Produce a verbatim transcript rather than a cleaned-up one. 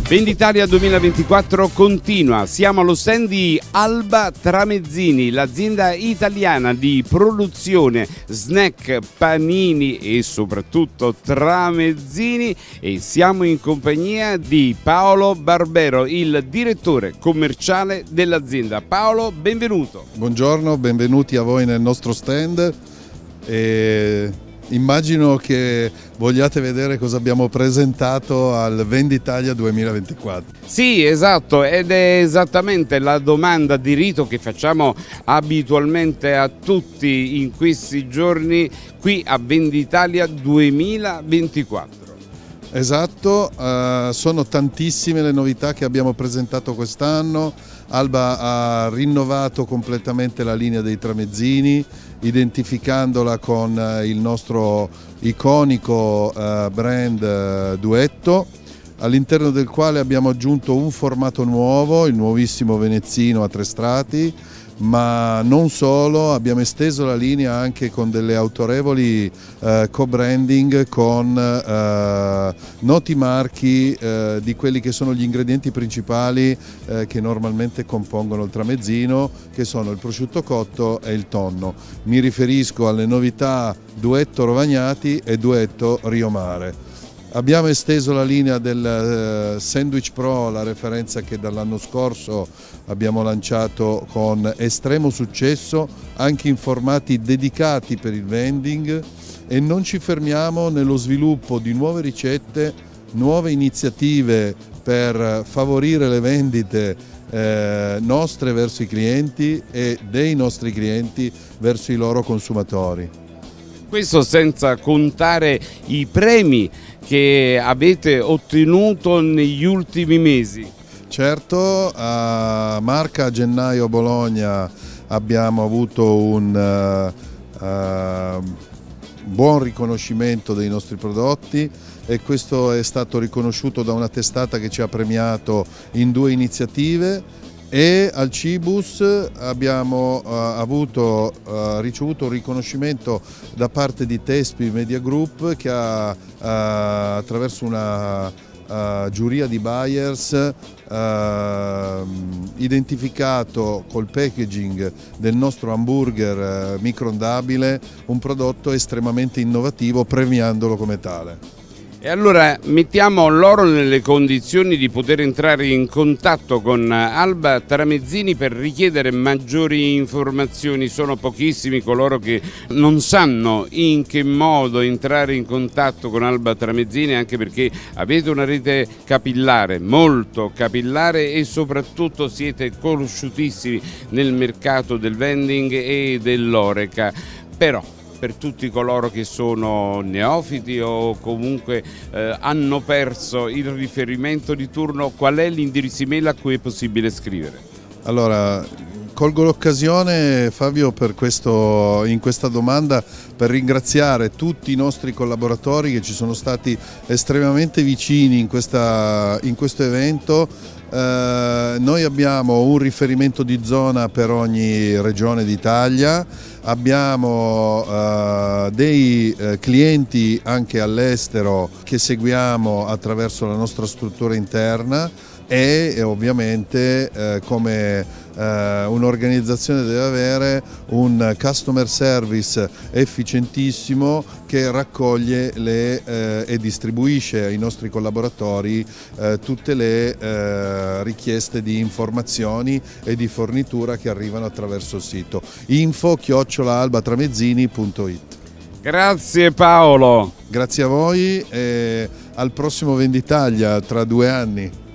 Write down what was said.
Venditalia duemilaventiquattro continua, siamo allo stand di Alba Tramezzini, l'azienda italiana di produzione snack, panini e soprattutto tramezzini, e siamo in compagnia di Paolo Barbero, il direttore commerciale dell'azienda. Paolo, benvenuto. Buongiorno, benvenuti a voi nel nostro stand. E immagino che vogliate vedere cosa abbiamo presentato al Venditalia duemilaventiquattro. Sì, esatto, ed è esattamente la domanda di rito che facciamo abitualmente a tutti in questi giorni qui a Venditalia duemilaventiquattro. Esatto, uh, sono tantissime le novità che abbiamo presentato quest'anno. Alba ha rinnovato completamente la linea dei tramezzini, identificandola con uh, il nostro iconico uh, brand uh, Duetto, all'interno del quale abbiamo aggiunto un formato nuovo, il nuovissimo venezzino a tre strati, ma non solo, abbiamo esteso la linea anche con delle autorevoli eh, co-branding con eh, noti marchi eh, di quelli che sono gli ingredienti principali eh, che normalmente compongono il tramezzino, che sono il prosciutto cotto e il tonno. Mi riferisco alle novità Duetto Rovagnati e Duetto Rio Mare. Abbiamo esteso la linea del Sandwich Pro, la referenza che dall'anno scorso abbiamo lanciato con estremo successo, anche in formati dedicati per il vending, e non ci fermiamo nello sviluppo di nuove ricette, nuove iniziative per favorire le vendite eh, nostre verso i clienti e dei nostri clienti verso i loro consumatori. Questo senza contare i premi che avete ottenuto negli ultimi mesi. Certo, a Marca, a gennaio a Bologna abbiamo avuto un uh, uh, buon riconoscimento dei nostri prodotti, e questo è stato riconosciuto da una testata che ci ha premiato in due iniziative. E al Cibus abbiamo uh, avuto, uh, ricevuto un riconoscimento da parte di Tespi Media Group, che ha uh, attraverso una uh, giuria di buyers uh, identificato col packaging del nostro hamburger uh, microondabile un prodotto estremamente innovativo, premiandolo come tale. E allora mettiamo loro nelle condizioni di poter entrare in contatto con Alba Tramezzini per richiedere maggiori informazioni. Sono pochissimi coloro che non sanno in che modo entrare in contatto con Alba Tramezzini, anche perché avete una rete capillare, molto capillare, e soprattutto siete conosciutissimi nel mercato del vending e dell'Oreca. Però per tutti coloro che sono neofiti o comunque eh, hanno perso il riferimento di turno, qual è l'indirizzo email a cui è possibile scrivere? Allora, colgo l'occasione, Fabio, per questo, in questa domanda, per ringraziare tutti i nostri collaboratori che ci sono stati estremamente vicini in, questa, in questo evento. Eh, noi abbiamo un riferimento di zona per ogni regione d'Italia, abbiamo eh, dei eh, clienti anche all'estero che seguiamo attraverso la nostra struttura interna, e, e ovviamente eh, come eh, un'organizzazione deve avere un customer service efficientissimo che raccoglie le, eh, e distribuisce ai nostri collaboratori eh, tutte le eh, richieste di informazioni e di fornitura che arrivano attraverso il sito info chiocciola alba tramezzini punto it. Grazie Paolo. Grazie a voi e al prossimo Venditalia tra due anni.